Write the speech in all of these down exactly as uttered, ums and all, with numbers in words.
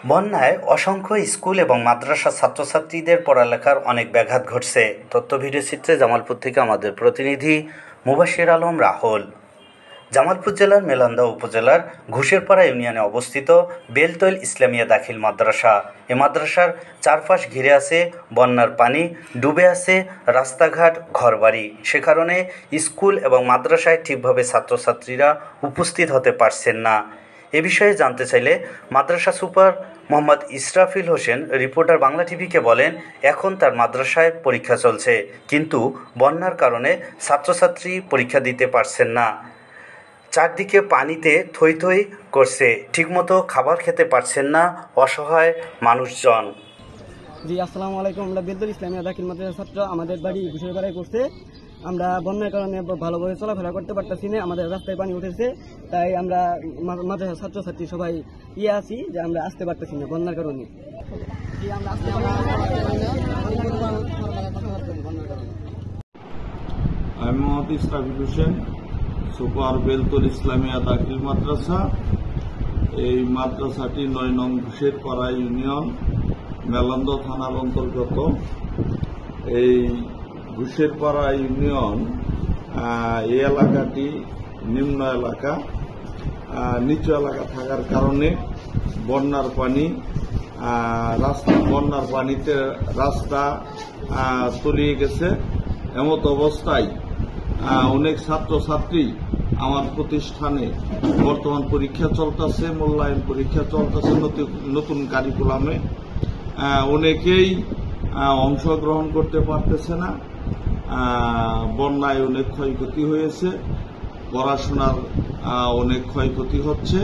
বন্যায় অসংখ্য স্কুল এবং মাদ্রাসা ছাত্রছাত্রীদের পড়ালেখার অনেক ব্যাঘাত ঘটছে। তথ্য ভিডিও চিত্রে জামালপুর থেকে আমাদের প্রতিনিধি মুবাশির আলম রাহুল। জামালপুর জেলার মেলান্দা উপজেলার ঘুষেরপাড়া ইউনিয়নে অবস্থিত বেলতৈল ইসলামিয়া দাখিল মাদ্রাসা। এ মাদ্রাসার চারপাশ ঘিরে আছে বন্যার পানি, ডুবে আছে রাস্তাঘাট, ঘরবাড়ি। সে কারণে স্কুল এবং মাদ্রাসায় ঠিকভাবে ছাত্রছাত্রীরা উপস্থিত হতে পারছেন না। এ বিষয়ে জানতে চাইলে মাদ্রাসা সুপার মোহাম্মদ ইসরাফিল হোসেন রিপোর্টার বাংলা টিভিকে বলেন, এখন তার মাদ্রাসায় পরীক্ষা চলছে, কিন্তু বন্যার কারণে ছাত্রছাত্রী পরীক্ষা দিতে পারছেন না। চারদিকে পানিতে থই থই করছে, ঠিকমতো খাবার খেতে পারছেন না অসহায় মানুষজন। জি আসসালামু আলাইকুম। আমরা বেলতৈল ইসলামিয়া দাখিল মাদ্রাসার ছাত্র। আমাদের বাড়ি ঘুষেরপাড়ায় করছে। আমরা বন্যার কারণে ভালোভাবে চলাফেরা করতে পারতেছি না, আমাদের রাস্তায় পানি উঠেছে। তাই আমরা মাদ্রাসার ছাত্রছাত্রী সবাই ইয়ে আছি যে আমরা আসতে পারতেছি না বন্যার কারণে। আমি মোহাম্মদ ইসরাফিল হোসেন, সুপার বেলতৈল ইসলামিয়া দাখিল মাদ্রাসা। এই মাদ্রাসাটি নয় নং ঘুষেরপাড়া ইউনিয়ন, মেলান্দা থানার অন্তর্গত। এই ঘুষেরপাড়া ইউনিয়ন এই এলাকাটি নিম্ন এলাকা, নিচু এলাকা থাকার কারণে বন্যার পানি রাস্তা বন্যার পানিতে রাস্তা তলিয়ে গেছে। এমত অবস্থায় অনেক ছাত্রছাত্রী আমার প্রতিষ্ঠানে বর্তমান পরীক্ষা চলতেছে, মূল্যায়ন পরীক্ষা চলতেছে নতুন কারিকুলামে। অনেকেই অংশগ্রহণ করতে পারতেছে না। বন্যায় অনেক ক্ষয়ক্ষতি হয়েছে, পড়াশোনার অনেক ক্ষয়ক্ষতি হচ্ছে।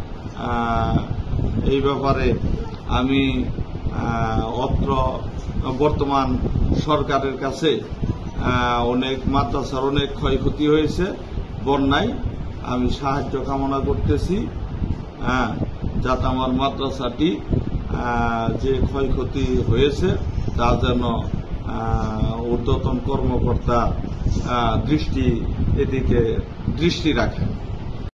এই ব্যাপারে আমি অত্র বর্তমান সরকারের কাছে অনেক মাদ্রাসার অনেক ক্ষয়ক্ষতি হয়েছে বন্যায়, আমি সাহায্য কামনা করতেছি, হ্যাঁ, যাতে আমার মাদ্রাসাটি যে ক্ষয়ক্ষতি হয়েছে তা যেন ঊর্ধ্বতন কর্মকর্তা দৃষ্টি এদিকে দৃষ্টি রাখেন।